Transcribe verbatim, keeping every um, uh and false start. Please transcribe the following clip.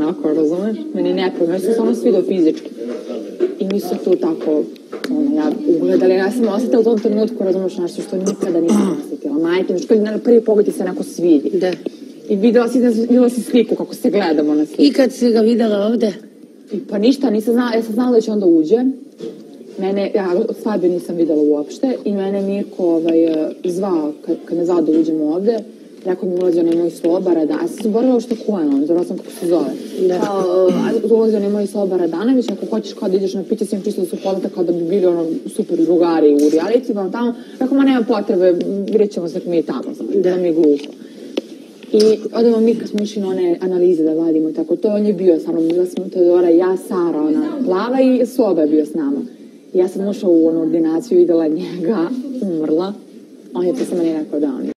onako, razumeš? Meni ne prvo, meni se stvarno svidio fizički. I mi su tu tako, ono, ja ugledali, ja sam osjetila u tom trenutku, razumeš, nešto što nikada nisam osjetila. Majke, nešto kad na prvi pogled ti se onako svidi. Da. I videla si, videla si sliku kako se gledamo na sliku. I kad si ga videla ovde? I pa ništa, nisam znala, ja sam znala da će onda uđe. Mene, ja Fabio nisam videla uopšte i mene Mirko ovaj, zvao, kad, kad me zvao da uđemo ovde, rekao mi ulazio onaj moj Sloba Radanović, ja sam se borila što ko je on, zavrlo sam kako se zove. Da. Kao, ulazio onaj moj Sloba Radanović, ako hoćeš kao da ideš na piće, sam čisto da su poznata kao da bi bili ono super drugari u realici, pa tamo, rekao, ma nema potrebe, vidjet ćemo se mi tamo, znači, da mi je glupo. I odemo mi kad smo išli na one analize da vadimo, tako to on je bio sa mnom, bila smo Teodora, ja, Sara, ona plava i Sloba je bio s nama. I ja sam ušla u onu ordinaciju, videla njega, umrla, on je posle meni rekao da on